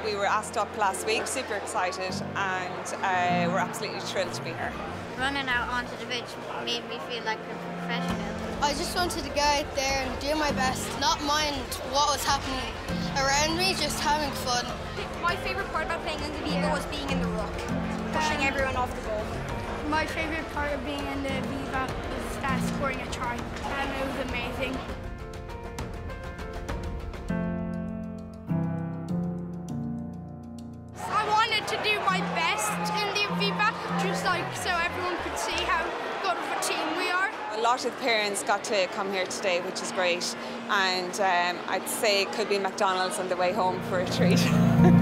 We were asked up last week, super excited, and we're absolutely thrilled to be here. Running out onto the pitch made me feel like a professional. I just wanted to go out there and do my best, not mind what was happening around me, just having fun. My favourite part about playing in the Aviva was being in the ruck, pushing everyone off the ball. My favourite part of being in the Aviva was scoring a try, and it was amazing. I wanted to do my best in the Aviva, just like so everyone could see how good of a team we are. A lot of parents got to come here today, which is great, and I'd say it could be McDonald's on the way home for a treat.